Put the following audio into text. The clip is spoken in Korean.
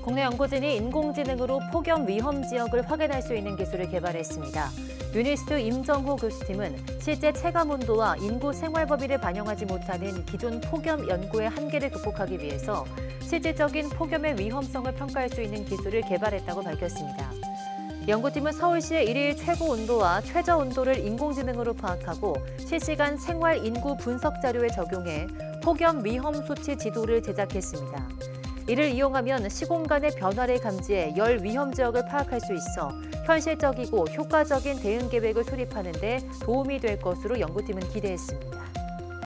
국내 연구진이 인공지능으로 폭염 위험 지역을 확인할 수 있는 기술을 개발했습니다. 유니스트 임정호 교수팀은 실제 체감 온도와 인구 생활 범위를 반영하지 못하는 기존 폭염 연구의 한계를 극복하기 위해서 실질적인 폭염의 위험성을 평가할 수 있는 기술을 개발했다고 밝혔습니다. 연구팀은 서울시의 일일 최고 온도와 최저 온도를 인공지능으로 파악하고 실시간 생활 인구 분석 자료에 적용해 폭염 위험 수치 지도를 제작했습니다. 이를 이용하면 시공간의 변화를 감지해 열 위험 지역을 파악할 수 있어 현실적이고 효과적인 대응 계획을 수립하는 데 도움이 될 것으로 연구팀은 기대했습니다.